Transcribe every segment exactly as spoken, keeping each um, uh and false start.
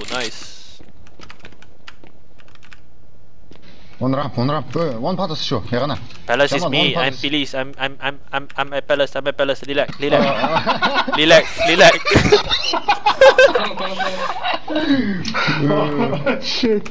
nice. One ramp, one ramp. Uh, one Palace show. Here, Palace is on, me. one I'm Palace. Phyllis. I'm I'm I'm I'm I'm at Palace. I'm at Palace. Relax, relax, Uh, relax, relax. Oh, shit.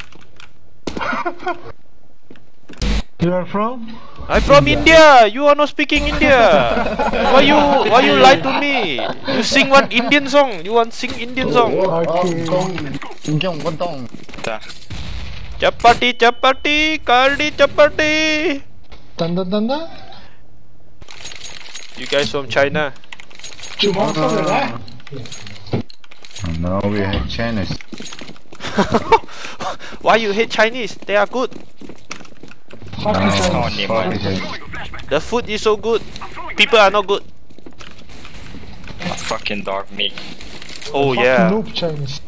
You are from? I'm from India. You are not speaking India. Why you why you lie to me? You sing one Indian song. You want sing Indian song? Okay. 인경 원동. Chapati, chapati, curry chapati. Tanda tanda? You guys from China? No, we have Chinese. Why you hate Chinese? They are good. No, fuck it. The food is so good. People are not good. Fucking dog meat. Oh Fucking yeah. noob Chinese.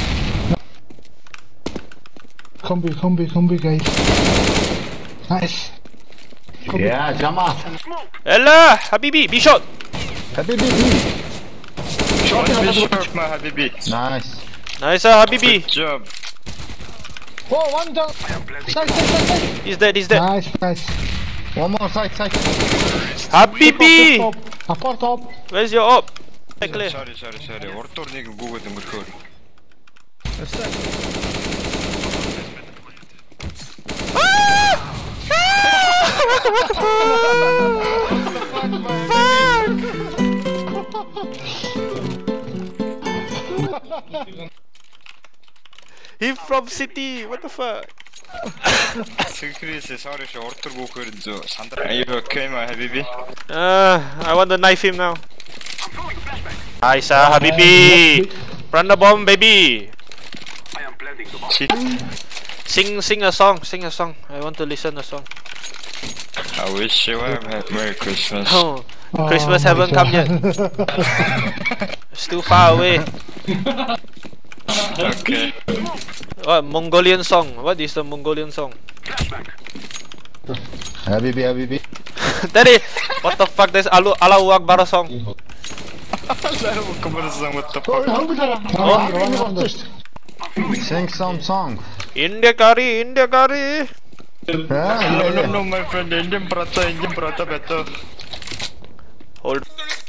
Combi, combi, combi, guys. Nice. Yeah, Jamal. Ella, Habibi, be shot. Habibi. Shot me short, my habibi. Nice. Nice, uh, Habibi. Good job. Oh, one down. Side, side, side, side. He's dead. He's dead. Nice, nice. One more side, side. Habibi. Top, apart top. Where's your op? Clear. Sorry, sorry, sorry. Ortor нэг гүгээд өнгөрөхөөр. He from city. What the fuck? Secretly sorry she ortor гүхээр зөө сандар. Are you okay, my habibi? Uh, I want to knife him now. Nice, uh, Habibi. Run the bomb, baby. Shit. Sing, sing a song. Sing a song. I want to listen a song. I wish you a Merry Christmas. Oh, Oh, Christmas my haven't God. come yet. It's too far away. Okay. What Mongolian song? What is the Mongolian song? Habibi, Habibi. Daddy, what the fuck? There's Alu Allahu Akbar song. What the fuck? Sing some song. India curry, India curry. Yeah, No, yeah, no, yeah. no, my friend. Indian prata, Indian prata better. Hold.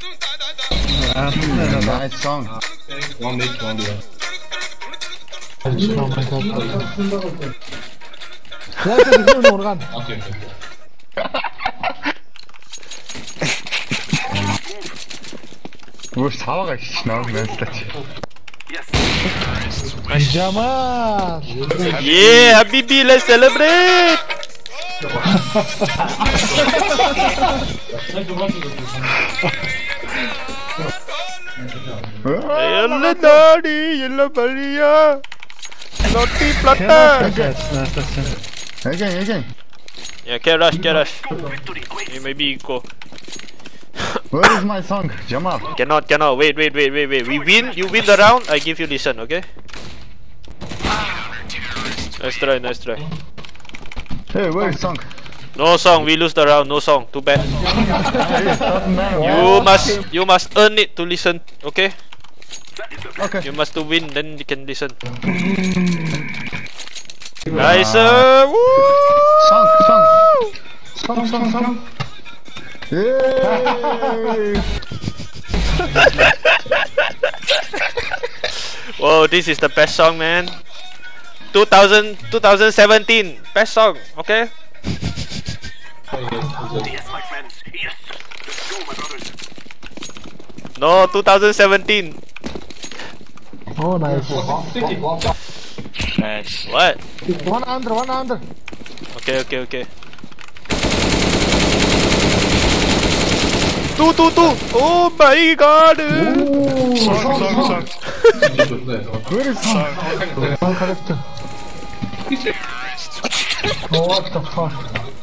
Nice song. Oh my God. Let's go, Morgan. Okay. We're sawaga now, man. Jamal. Yeah, Habibi, let's celebrate. Yalla daddy, yalla Maria. Naughty plata. Again, again. Yeah, get rush, get rush. Yeah, maybe go. Where is my song, Jamal? Cannot, cannot. Wait, wait, wait, wait, wait. We win. You win the round. I give you listen, okay? Nice try, nice try. Hey, where is song? No song. We lose the round. No song. Too bad. Doesn't matter. You must, you must earn it to listen, okay? Okay. You must to win, then you can listen. Nice. Uh, woo! Song, song. Song, song, song. Yay! Whoa, this is the best song, man. two thousand, twenty seventeen, best song, okay? Yes, my friends. Yes. Let's go, my brothers. No, twenty seventeen. Oh, nice. Nice. What? One under, one under. Okay, okay, okay. Two, two, two. Oh my God. Song, song, song. Where is song? One correct. Oh, what the fuck?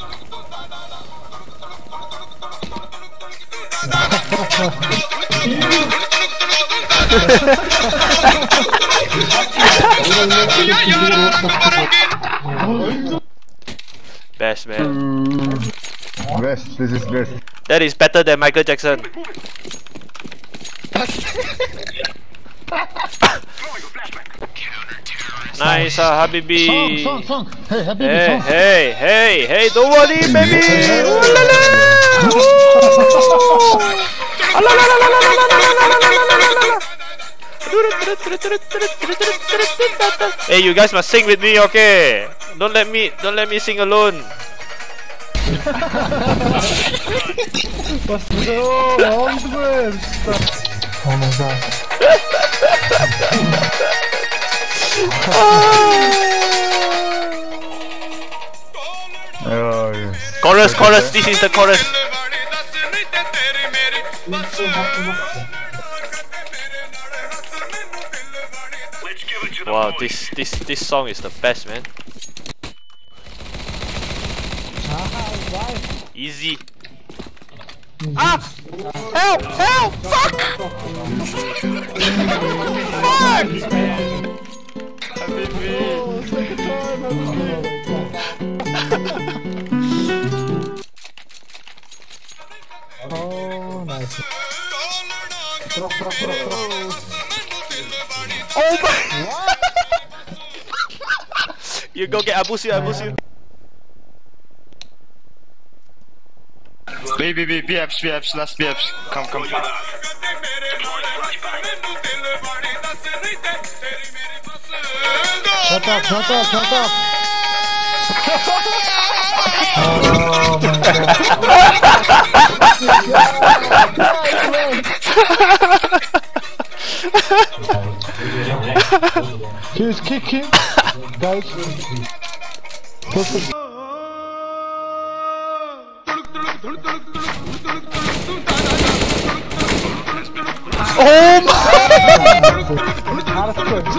Best, man. Best, this is best. That is better than Michael Jackson. Nice, uh, Habibi. Song, song, song. Hey, Habibi, Hey, song. hey, hey, hey, don't worry, baby. Ooh la la. Ooh. Ah, la la la la la la la la la la la. Hey, you guys must sing with me, okay? Don't let me, don't let me sing alone. Oh, on the worst. Oh my god. Oh, yeah. Chorus, chorus, this is the chorus. Let's give it to the Wow, boys. this this this song is the best, man. Easy. Ah! Help! Help! Fuck! Fuck! Oh, nice. Oh my! You go get Abusiu, Abusiu. B, B, B, B apps, B apps, last B apps. Come, come. Deploy flashbang. Shut up, shut up, shut up. Oh my god. Just kick him, guys. Perfect. Oh my! Hardcore.